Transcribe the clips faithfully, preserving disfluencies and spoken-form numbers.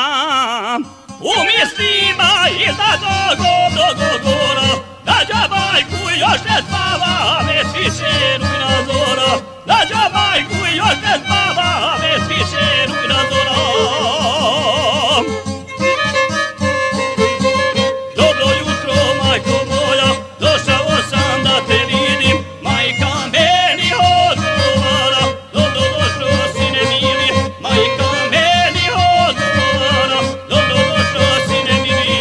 u mislima iznad ovog gora, nađa majku i još ne spava, već više rujna zora, nađa majku i još ne spava, već više rujna zora. Dobro jutro, majko moja, došao sam da te vidim, majka meni odgovara, dobro došao sine mili, majka meni odgovara, dobro došao sine mili.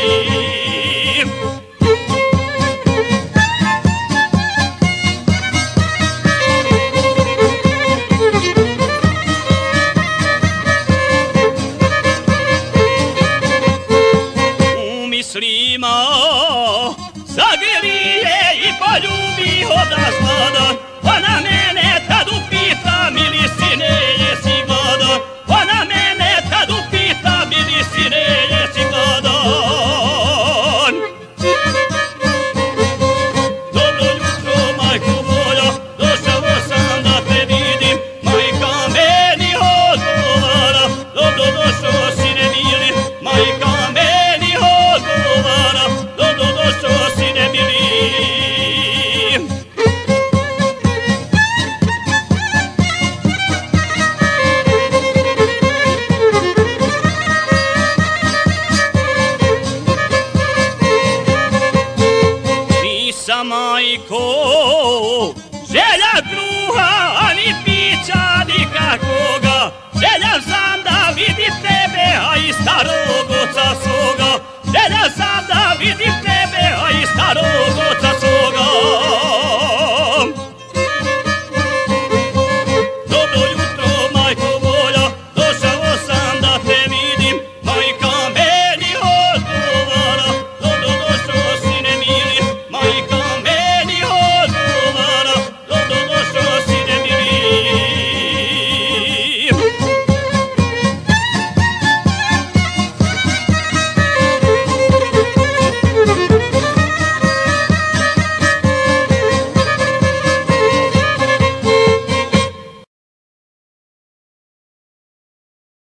U mislima zagrije i poljubi odazvada, ona mene tad upita, mili sine, jesi gladan? Ona mene tad upita, mili sine, jesi gladan? Dobro jutro, majko moja, došao sam da te vidim, majka meni odgovara, dobro došao sine mili, majka meni odgovara, dobro došao sine mili. Nisam majko, želja kruha, a ni pića nikakvoga, željan sam da vidi tebe, a i staro